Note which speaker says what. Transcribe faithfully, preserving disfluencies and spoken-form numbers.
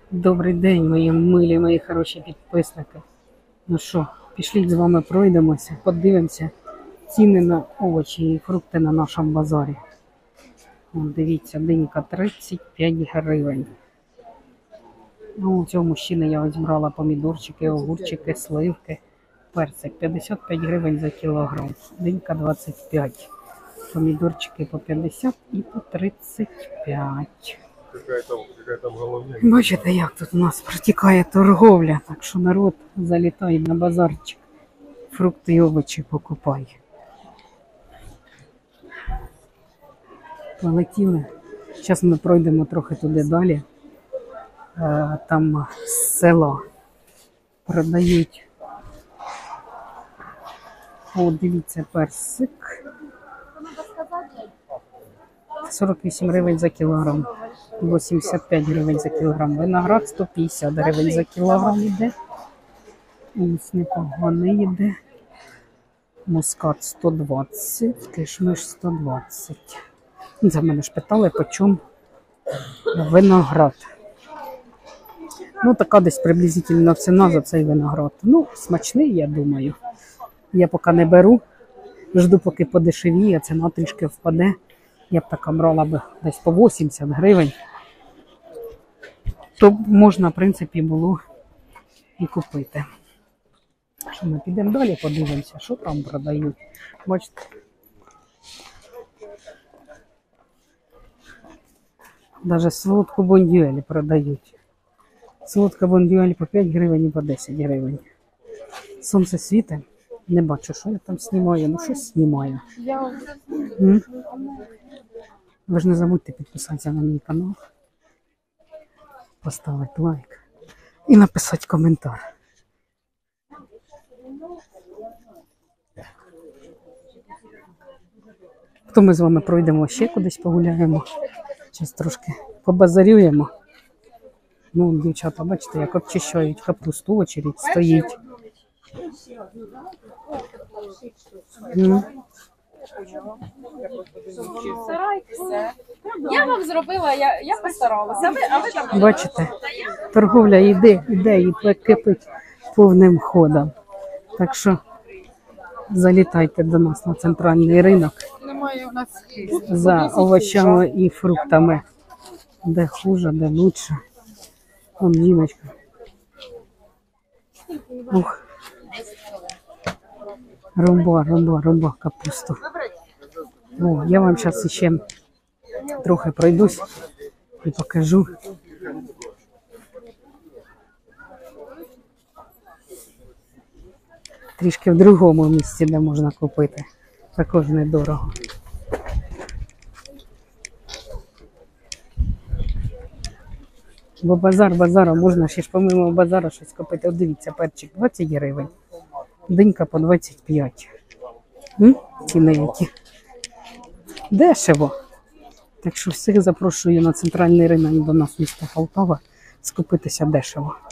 Speaker 1: Добрий день, мої милі, мої хороші підписники. Ну що, пішліть з вами пройдемося, подивимося ціни на овочі і фрукти на нашому базарі. Вон, дивіться, динька тридцять п'ять гривень. Ну, у цього мужчини я ось брала помідорчики, огурчики, сливки, персик. п'ятдесят п'ять гривень за кілограм. Динька двадцять п'ять. Помідорчики по п'ятдесят і по тридцять п'ять.
Speaker 2: Какая там, какая там головня?
Speaker 1: Бачите, як тут у нас протікає торговля, так що народ залітає на базарчик, фрукти і овочі покупає. Полетіли. Зараз ми пройдемо трохи туди далі. Там села продають. О, дивіться, персик. сорок вісім гривень за кілограм. вісімдесят п'ять гривень за кілограм. Виноград сто п'ятдесят гривень за кілограм йде. Ось непоганий йде. Мускат сто двадцять, кишмиш сто двадцять. За мене ж питали, по чому виноград. Ну, така десь приблизительно ціна за цей виноград. Ну, смачний, я думаю. Я поки не беру. Жду, поки подешевіє, ціна трішки впаде. Я б така брала б десь по вісімдесят гривень. То можна, в принципі, було і купити. Що ми підемо далі, подивимося, що там продають. Бачите? Навіть солодку бондюель продають. Солодка бондюель по п'ять гривень і по десять гривень. Сонце світить. Не бачу, що я там знімаю. Ну, щось знімаю. М? Ви ж не забудьте підписатися на мій канал, поставити лайк і написати коментар. То ми з вами пройдемо ще кудись погуляємо. Зараз трошки побазарюємо. Ну, дівчата, бачите, як обчищають капусту, очередь стоїть. М.
Speaker 3: Я вам зробила, я, я постаралася. Ви, а ви там...
Speaker 1: Бачите, торговля йде, йде і кипить повним ходом. Так що залітайте до нас на центральний ринок за овочами і фруктами. Де хуже, де лучше. Вон жіночка. Ух. Румба, румба, румба капусту. О, я вам зараз ще трохи пройдусь і покажу. Трішки в другому місці, де можна купити. Також недорого. Бо базар базаром можна ще ж помимо базару щось купити. От дивіться, перчик двадцять гривень, динька по двадцять п'ять. М? Ціни які. Дешево. Так що всіх запрошую на центральний ринок до нас, міста Полтава, скупитися дешево.